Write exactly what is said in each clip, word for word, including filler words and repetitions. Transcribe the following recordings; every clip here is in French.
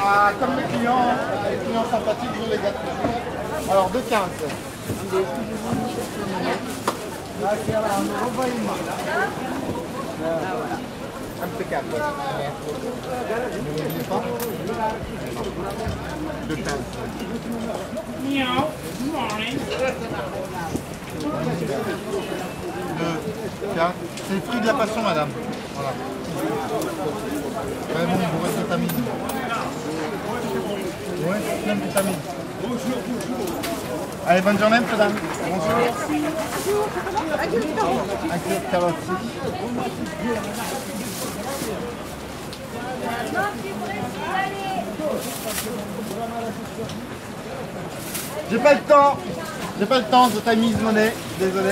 Ah, comme les clients, les clients sympathiques, je les gâte. Alors, deux quinze. Impeccable. N'oubliez pas. deux quinze. C'est le fruit de la passion, madame. Voilà. Ouais, bon, il vous reste de vitamine. Ouais, plein de vitamines. Allez, bonne journée, madame. Bonjour. Un kilo de carottes. J'ai pas le temps. J'ai pas le temps, je t'ai mise monnaie. Désolé.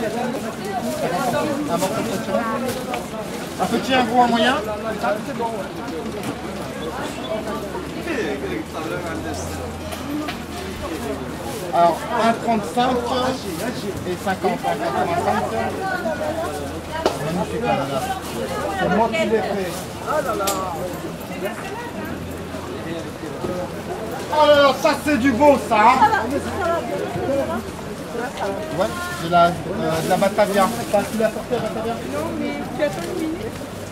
Un morceau de poisson. Un petit, un gros, un moyen. Alors, un trente-cinq et cinquante, un quatre-vingt-cinq. Magnifique, madame. C'est moi qui l'ai fait. Oh là là, ça c'est du beau, ça. Ouais, c'est la, euh, de la Batavia. T'as tu l'as porté à Batavia? Non, mais tu attends une minute.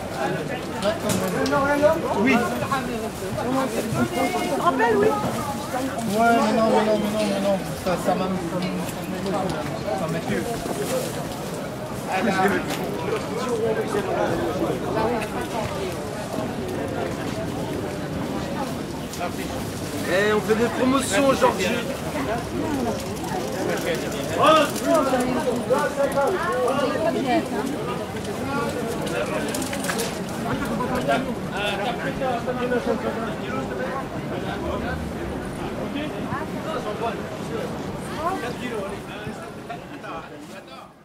Oui. Tu te rappelles, oui? Ouais, mais non, mais non, mais non, mais non. Ça, ça m'a ça m'est tué. Eh, on fait des promotions aujourd'hui. Ok.